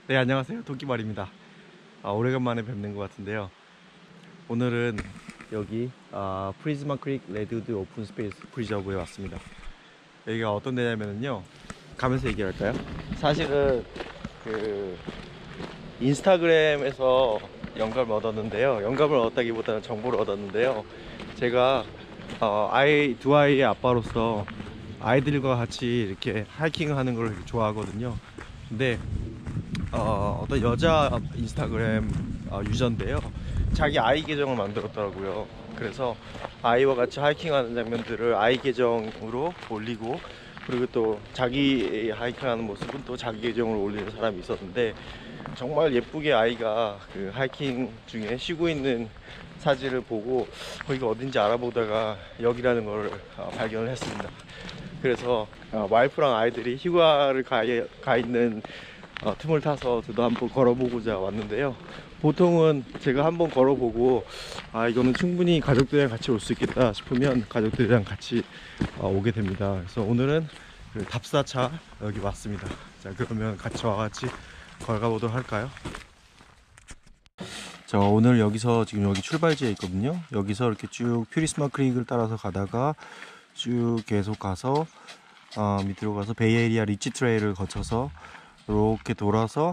네, 안녕하세요. 도끼발입니다. 오래간만에 뵙는 것 같은데요. 오늘은 여기 프리즈마 크릭 레드우드 오픈 스페이스 프리저브에 왔습니다. 여기가 어떤 데냐면요, 가면서 얘기할까요? 사실은 그 인스타그램에서 영감을 얻었는데요. 영감을 얻었다기보다는 정보를 얻었는데요. 제가 두 아이의 아빠로서 아이들과 같이 이렇게 하이킹을 하는 걸 좋아하거든요. 근데 어떤 여자 인스타그램 유저인데요, 자기 아이 계정을 만들었더라고요. 그래서 아이와 같이 하이킹하는 장면들을 아이 계정으로 올리고, 그리고 또 자기 하이킹하는 모습은 또 자기 계정으로 올리는 사람이 있었는데, 정말 예쁘게 아이가 그 하이킹 중에 쉬고 있는 사진을 보고 거기가 어딘지 알아보다가 여기라는 걸 발견을 했습니다. 그래서 와이프랑 아이들이 휴가를 가 있는 틈을 타서 저도 한번 걸어보고자 왔는데요. 보통은 제가 한번 걸어보고 이거는 충분히 가족들이랑 같이 올 수 있겠다 싶으면 가족들이랑 같이 오게 됩니다. 그래서 오늘은 그 답사차 여기 왔습니다. 자, 그러면 같이 와같이 걸어가 보도록 할까요? 자, 오늘 여기서 지금 여기 출발지에 있거든요. 여기서 이렇게 쭉 퓨리스마 크릭을 따라서 가다가 쭉 계속 가서 밑으로 가서 베이에리아 리치 트레일을 거쳐서 이렇게 돌아서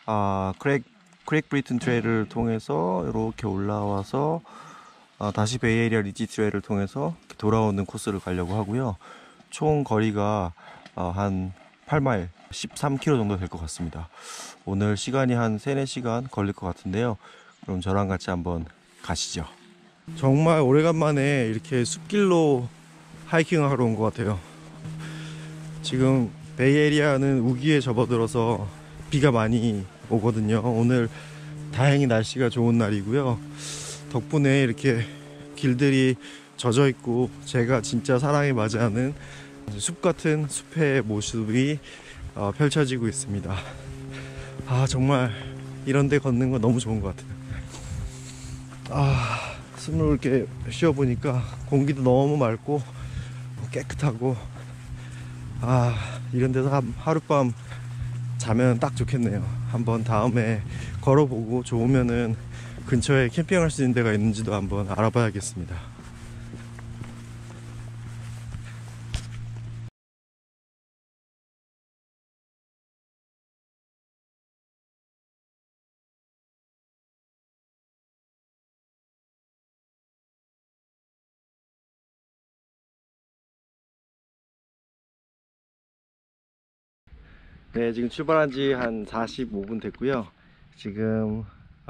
크랙 브리튼 트레일을 통해서 이렇게 올라와서 다시 베이에리아 리치 트레일을 통해서 돌아오는 코스를 가려고 하고요. 총 거리가 한 8마일 13km 정도 될 것 같습니다. 오늘 시간이 한 3-4시간 걸릴 것 같은데요. 그럼 저랑 같이 한번 가시죠. 정말 오래간만에 이렇게 숲길로 하이킹을 하러 온 것 같아요. 지금 베이에리아는 우기에 접어들어서 비가 많이 오거든요. 오늘 다행히 날씨가 좋은 날이고요. 덕분에 이렇게 길들이 젖어 있고 제가 진짜 사랑에 맞이하는 숲 같은 숲의 모습이 펼쳐지고 있습니다. 정말 이런 데 걷는 거 너무 좋은 것 같아요. 숨을 이렇게 쉬어보니까 공기도 너무 맑고 깨끗하고 이런 데서 하룻밤 자면 딱 좋겠네요. 한번 다음에 걸어보고 좋으면은 근처에 캠핑할 수 있는 데가 있는지도 한번 알아봐야겠습니다. 네, 지금 출발한 지 한 45분 됐고요. 지금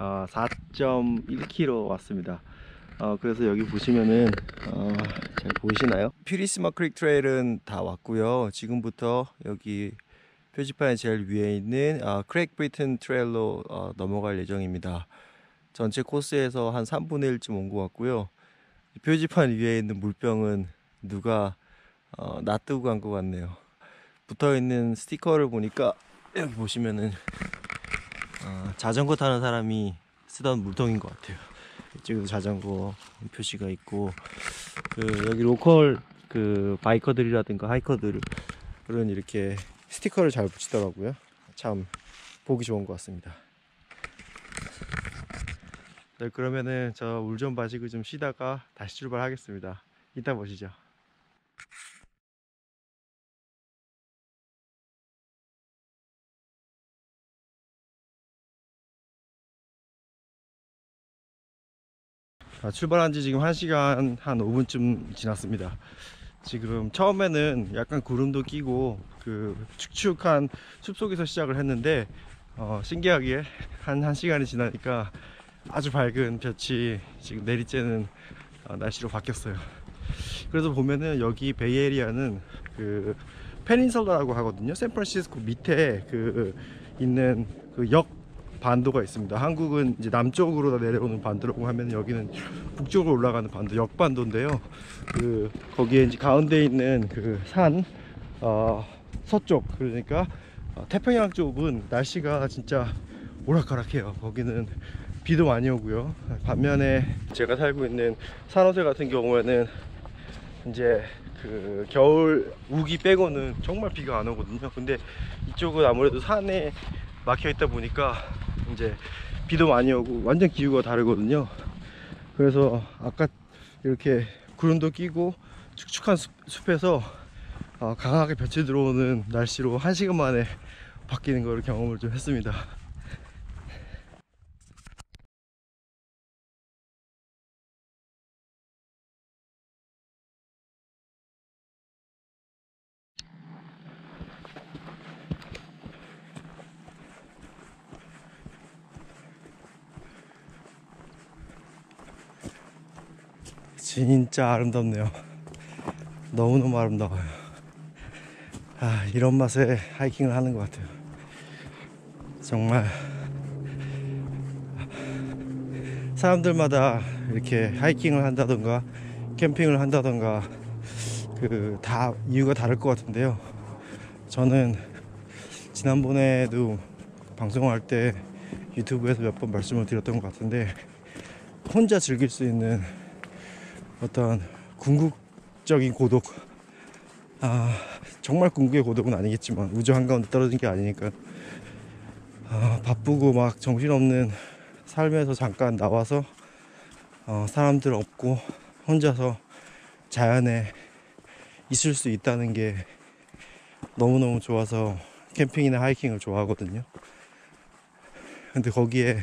4.1km 왔습니다. 그래서 여기 보시면은 잘 보이시나요? 퓨리스마 크릭 트레일은 다 왔고요. 지금부터 여기 표지판에 제일 위에 있는 크랙 브리튼 트레일로 넘어갈 예정입니다. 전체 코스에서 한 3분의 1쯤 온 것 같고요. 표지판 위에 있는 물병은 누가 놔두고 간 것 같네요. 붙어있는 스티커를 보니까 여기 보시면은 자전거 타는 사람이 쓰던 물통인 것 같아요. 이쪽에도 자전거 표시가 있고, 여기 로컬 바이커들이라든가 하이커들은 이렇게 스티커를 잘 붙이더라고요. 참 보기 좋은 것 같습니다. 네, 그러면은 저 물 좀 마시고 좀 쉬다가 다시 출발하겠습니다. 이따 보시죠. 출발한 지 지금 1시간 한 5분쯤 지났습니다. 지금 처음에는 약간 구름도 끼고 축축한 숲속에서 시작을 했는데 신기하게 한 1시간이 지나니까 아주 밝은 볕이 지금 내리쬐는 날씨로 바뀌었어요. 그래서 보면은 여기 베이에리아는 페닌슐라라고 하거든요. 샌프란시스코 밑에 있는 역 반도가 있습니다. 한국은 이제 남쪽으로 내려오는 반도라고 하면 여기는 북쪽으로 올라가는 반도, 역반도인데요. 거기에 이제 가운데 있는 산 서쪽, 그러니까 태평양 쪽은 날씨가 진짜 오락가락해요. 거기는 비도 많이 오고요. 반면에 제가 살고 있는 산호세 같은 경우에는 이제 겨울 우기 빼고는 정말 비가 안 오거든요. 근데 이쪽은 아무래도 산에 막혀 있다 보니까 이제 비도 많이 오고 완전 기후가 다르거든요. 그래서 아까 이렇게 구름도 끼고 축축한 숲에서 강하게 볕이 들어오는 날씨로 1시간 만에 바뀌는 걸 경험을 좀 했습니다. 진짜 아름답네요. 너무너무 아름다워요. 이런 맛에 하이킹을 하는 것 같아요. 정말 사람들마다 이렇게 하이킹을 한다던가 캠핑을 한다던가 다 이유가 다를 것 같은데요. 저는 지난번에도 방송할 때 유튜브에서 몇 번 말씀을 드렸던 것 같은데, 혼자 즐길 수 있는 어떤 궁극적인 고독, 정말 궁극의 고독은 아니겠지만 우주 한가운데 떨어진 게 아니니까, 바쁘고 막 정신없는 삶에서 잠깐 나와서 사람들 없고 혼자서 자연에 있을 수 있다는 게 너무너무 좋아서 캠핑이나 하이킹을 좋아하거든요. 근데 거기에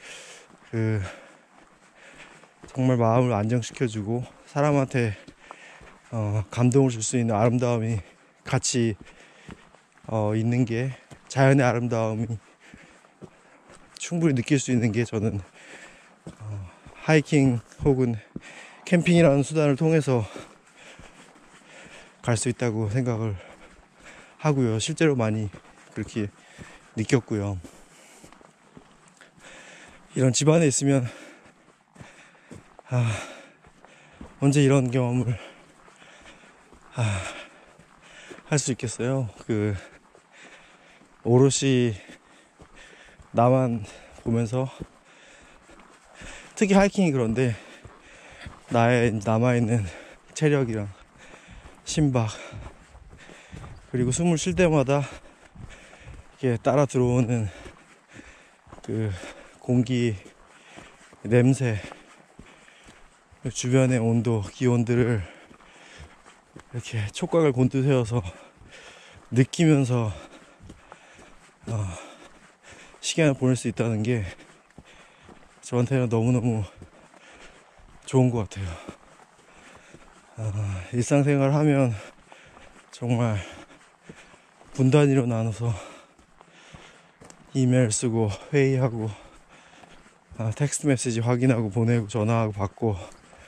정말 마음을 안정시켜주고 사람한테 감동을 줄 수 있는 아름다움이 같이 있는 게, 자연의 아름다움이 충분히 느낄 수 있는 게, 저는 하이킹 혹은 캠핑이라는 수단을 통해서 갈 수 있다고 생각을 하고요. 실제로 많이 그렇게 느꼈고요. 이런 집안에 있으면 언제 이런 경험을 할 수 있겠어요. 오롯이 나만 보면서, 특히 하이킹이 그런데 나의 남아있는 체력이랑 심박, 그리고 숨을 쉴 때마다 이렇게 따라 들어오는 공기, 냄새, 주변의 온도, 기온들을 이렇게 촉각을 곤두세워서 느끼면서 시간을 보낼 수 있다는 게 저한테는 너무너무 좋은 것 같아요. 일상생활 하면 정말 분단위로 나눠서 이메일 쓰고 회의하고 텍스트 메시지 확인하고 보내고 전화하고 받고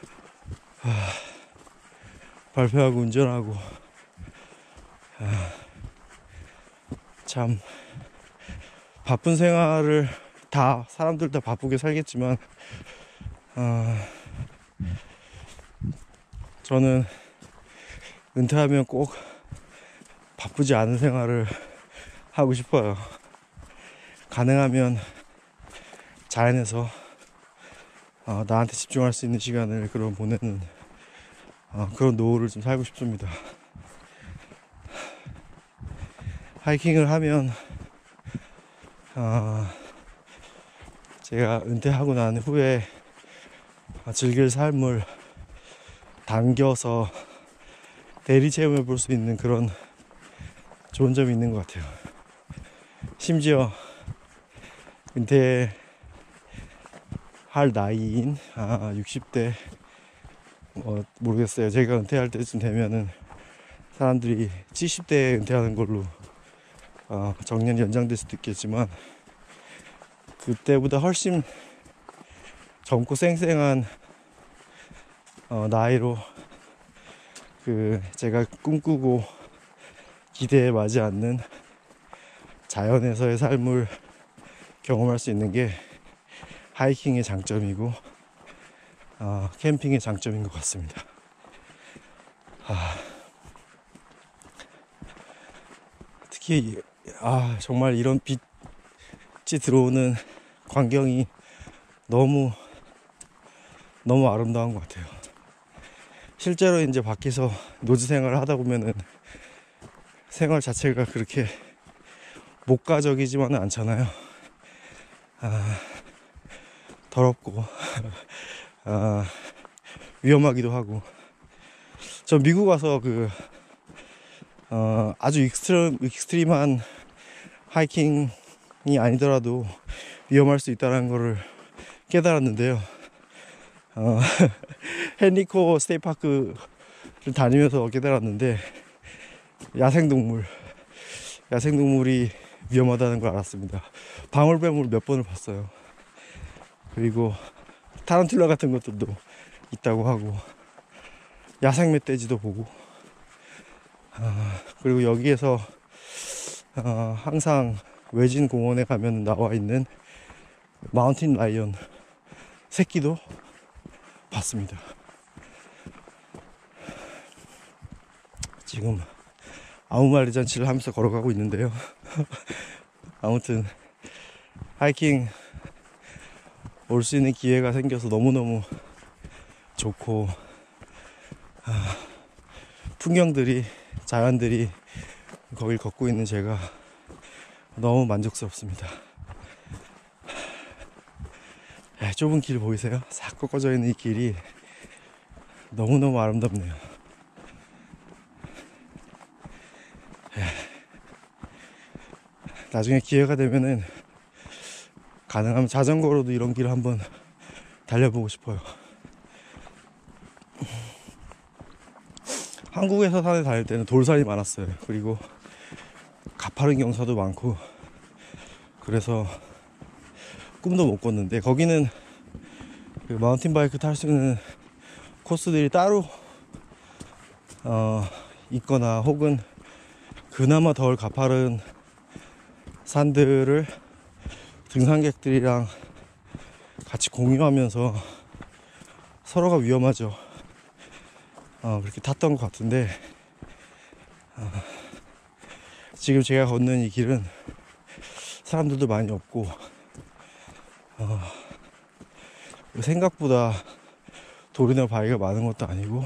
발표하고 운전하고, 참 바쁜 생활을 사람들 다 바쁘게 살겠지만 저는 은퇴하면 꼭 바쁘지 않은 생활을 하고 싶어요. 가능하면 자연에서 나한테 집중할 수 있는 시간을 보내는 그런 노후를 좀 살고 싶습니다. 하이킹을 하면 제가 은퇴하고 난 후에 즐길 삶을 당겨서 대리 체험해 볼 수 있는 그런 좋은 점이 있는 것 같아요. 심지어 은퇴할 나이인 60대 모르겠어요. 제가 은퇴할 때쯤 되면은 사람들이 70대에 은퇴하는 걸로 정년 연장될 수도 있겠지만, 그때보다 훨씬 젊고 쌩쌩한 나이로 제가 꿈꾸고 기대에 맞지 않는 자연에서의 삶을 경험할 수 있는 게 하이킹의 장점이고 캠핑의 장점인 것 같습니다. 특히 정말 이런 빛이 들어오는 광경이 너무 아름다운 것 같아요. 실제로 이제 밖에서 노지 생활을 하다 보면은 생활 자체가 그렇게 목가적이지만은 않잖아요. 더럽고 위험하기도 하고. 전 미국 와서 아주 익스트림한 하이킹이 아니더라도 위험할 수 있다는 거를 깨달았는데요. 헨리코 스테이트파크를 다니면서 깨달았는데, 야생동물이 위험하다는 걸 알았습니다. 방울뱀을 몇 번을 봤어요. 그리고 타란툴라 같은 것들도 있다고 하고, 야생 멧돼지도 보고, 그리고 여기에서 항상 외진 공원에 가면 나와 있는 마운틴 라이언 새끼도 봤습니다. 지금 아무 말리 잔치를 하면서 걸어가고 있는데요. 아무튼 하이킹 올 수 있는 기회가 생겨서 너무너무 좋고, 풍경들이, 자연들이 거길 걷고 있는 제가 너무 만족스럽습니다. 좁은 길 보이세요? 싹 꺾어져 있는 이 길이 너무너무 아름답네요. 나중에 기회가 되면은 가능하면 자전거로도 이런 길을 한번 달려보고 싶어요. 한국에서 산에 다닐 때는 돌산이 많았어요. 그리고 가파른 경사도 많고, 그래서 꿈도 못 꿨는데, 거기는 그 마운틴 바이크 탈 수 있는 코스들이 따로 있거나, 혹은 그나마 덜 가파른 산들을 등산객들이랑 같이 공유하면서 서로가 위험하죠. 그렇게 탔던 것 같은데, 지금 제가 걷는 이 길은 사람들도 많이 없고, 생각보다 돌이나 바위가 많은 것도 아니고,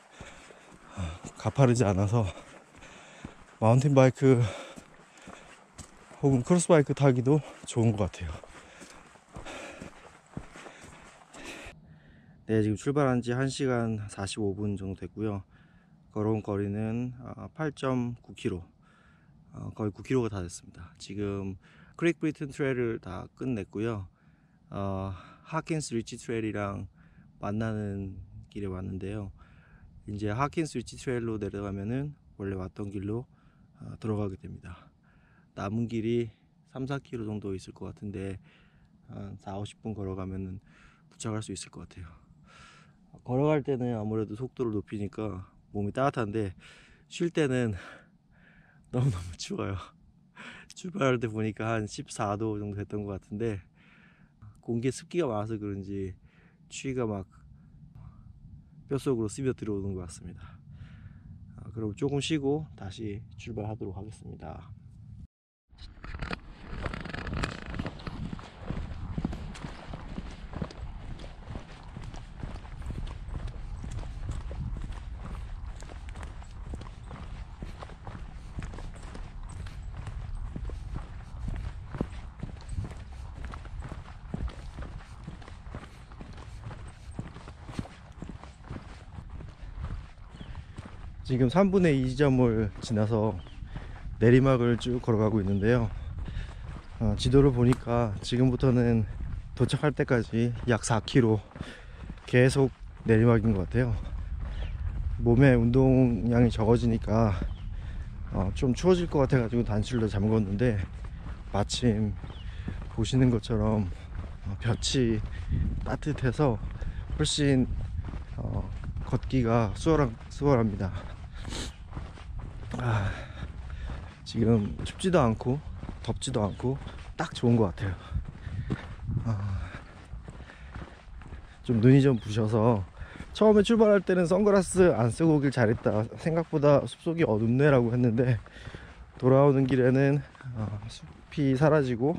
가파르지 않아서 마운틴 바이크 혹은 크로스 바이크 타기도 좋은 것 같아요. 네, 지금 출발한 지 1시간 45분 정도 됐고요. 걸어온 거리는 8.9km, 거의 9km가 다 됐습니다. 지금 크레이크 브리튼 트레일을 다 끝냈고요. 하킨스 리치 트레일이랑 만나는 길에 왔는데요. 이제 하킨스 리치 트레일로 내려가면은 원래 왔던 길로 들어가게 됩니다. 남은 길이 3-4km 정도 있을 것 같은데, 한 4-50분 걸어가면은 도착할 수 있을 것 같아요. 걸어갈 때는 아무래도 속도를 높이니까 몸이 따뜻한데, 쉴 때는 너무너무 추워요. 출발할 때 보니까 한 14도 정도 됐던 것 같은데, 공기에 습기가 많아서 그런지 추위가 막 뼛속으로 스며 들어오는 것 같습니다. 그럼 조금 쉬고 다시 출발하도록 하겠습니다. 지금 3분의 2 지점을 지나서 내리막을 쭉 걸어가고 있는데요. 지도를 보니까 지금부터는 도착할 때까지 약 4km 계속 내리막인 것 같아요. 몸에 운동량이 적어지니까 좀 추워질 것 같아 가지고 단추를 잠궜는데, 마침 보시는 것처럼 볕이 따뜻해서 훨씬 걷기가 수월합니다. 지금 춥지도 않고 덥지도 않고 딱 좋은 것 같아요. 좀 눈이 좀 부셔서 처음에 출발할 때는 선글라스 안 쓰고 오길 잘했다, 생각보다 숲속이 어둡네 라고 했는데, 돌아오는 길에는 숲이 사라지고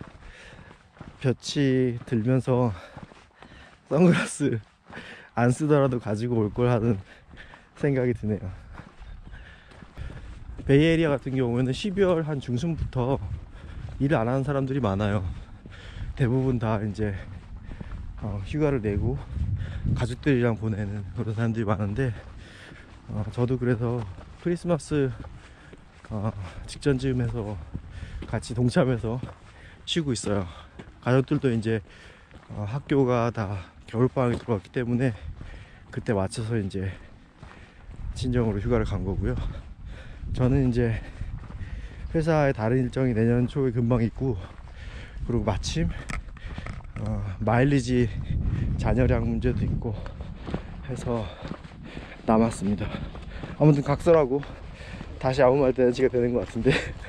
볕이 들면서 선글라스 안 쓰더라도 가지고 올 걸 하는 생각이 드네요. 베이에리아 같은 경우에는 12월 한 중순부터 일을 안 하는 사람들이 많아요. 대부분 다 이제 휴가를 내고 가족들이랑 보내는 그런 사람들이 많은데, 저도 그래서 크리스마스 직전쯤에서 같이 동참해서 쉬고 있어요. 가족들도 이제 학교가 다 겨울방학이 들어왔기 때문에 그때 맞춰서 이제 친정으로 휴가를 간 거고요. 저는 이제 회사의 다른 일정이 내년 초에 금방 있고, 그리고 마침 마일리지 잔여량 문제도 있고 해서 남았습니다. 아무튼 각설하고 다시 아무 말 대잔치가 되는 것 같은데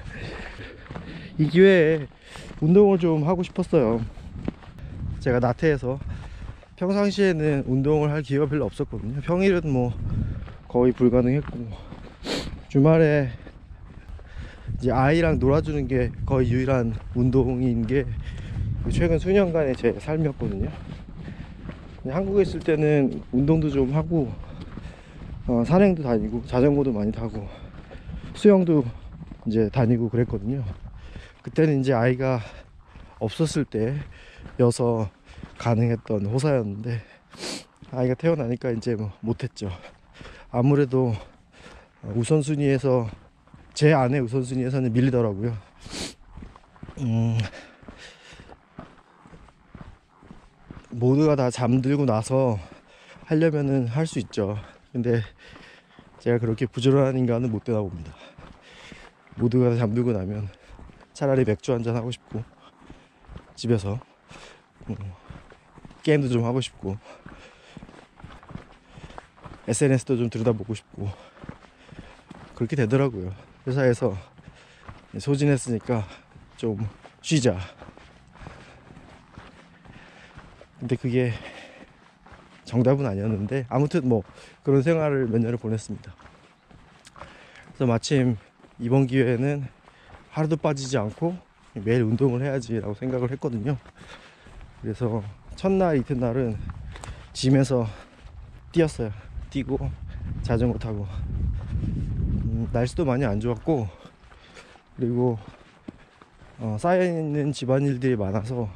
이 기회에 운동을 좀 하고 싶었어요. 제가 나태해서 평상시에는 운동을 할 기회가 별로 없었거든요. 평일은 뭐 거의 불가능했고, 주말에 이제 아이랑 놀아주는 게 거의 유일한 운동인 게 최근 수년간의 제 삶이었거든요. 한국에 있을 때는 운동도 좀 하고 산행도 다니고 자전거도 많이 타고 수영도 이제 다니고 그랬거든요. 그때는 이제 아이가 없었을 때여서 가능했던 호사였는데, 아이가 태어나니까 이제 뭐 못했죠. 아무래도 우선순위에서, 제 아내 우선순위에서는 밀리더라고요. 모두가 다 잠들고 나서 하려면은 할 수 있죠. 근데 제가 그렇게 부지런한 인간은 못 되나 봅니다. 모두가 다 잠들고 나면 차라리 맥주 한잔 하고 싶고, 집에서 게임도 좀 하고 싶고, SNS도 좀 들여다보고 싶고, 그렇게 되더라고요. 회사에서 소진했으니까 좀 쉬자. 근데 그게 정답은 아니었는데, 아무튼 뭐 그런 생활을 몇 년을 보냈습니다. 그래서 마침 이번 기회에는 하루도 빠지지 않고 매일 운동을 해야지 라고 생각을 했거든요. 그래서 첫날 이튿날은 짐에서 뛰었어요. 뛰고 자전거 타고. 날씨도 많이 안 좋았고, 그리고 쌓여있는 집안일들이 많아서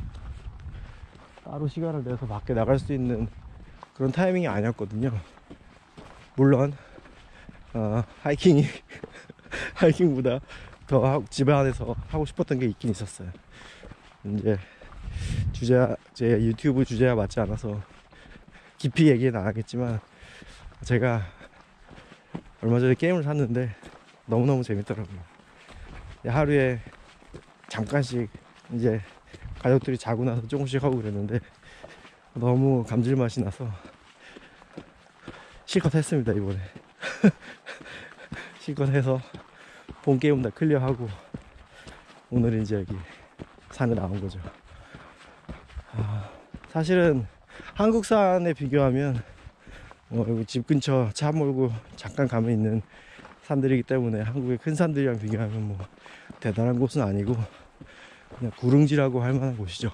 따로 시간을 내서 밖에 나갈 수 있는 그런 타이밍이 아니었거든요. 물론 하이킹이 하이킹보다 더 집 안에서 하고 싶었던 게 있긴 있었어요. 이제 제 유튜브 주제와 맞지 않아서 깊이 얘기는 안 하겠지만, 제가 얼마 전에 게임을 샀는데 너무너무 재밌더라고요. 하루에 잠깐씩 이제 가족들이 자고 나서 조금씩 하고 그랬는데 너무 감질맛이 나서 실컷 했습니다, 이번에. 실컷 해서 본 게임 다 클리어하고 오늘 이제 여기 산에 나온 거죠. 사실은 한국 산에 비교하면 여기 집 근처 차 몰고 잠깐 가면 있는 산들이기 때문에 한국의 큰 산들이랑 비교하면 뭐 대단한 곳은 아니고 그냥 구릉지라고 할 만한 곳이죠.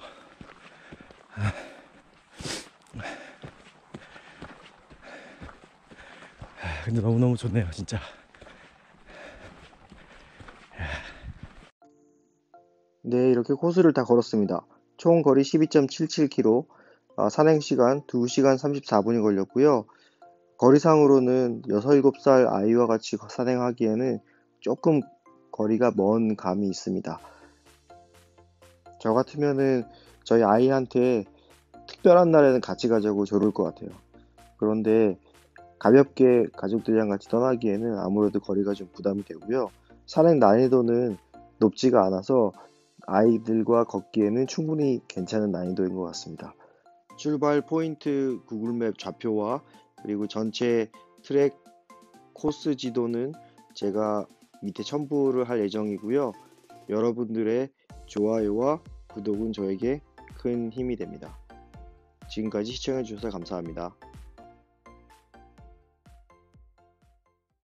근데 너무너무 좋네요, 진짜. 네, 이렇게 코스를 다 걸었습니다. 총 거리 12.77km, 산행시간 2시간 34분이 걸렸고요. 거리상으로는 6, 7살 아이와 같이 산행하기에는 조금 거리가 먼 감이 있습니다. 저 같으면은 저희 아이한테 특별한 날에는 같이 가자고 조를 것 같아요. 그런데 가볍게 가족들이랑 같이 떠나기에는 아무래도 거리가 좀 부담이 되고요. 산행 난이도는 높지가 않아서 아이들과 걷기에는 충분히 괜찮은 난이도인 것 같습니다. 출발 포인트 구글맵 좌표와 그리고 전체 트랙 코스 지도는 제가 밑에 첨부를 할 예정이고요. 여러분들의 좋아요와 구독은 저에게 큰 힘이 됩니다. 지금까지 시청해주셔서 감사합니다.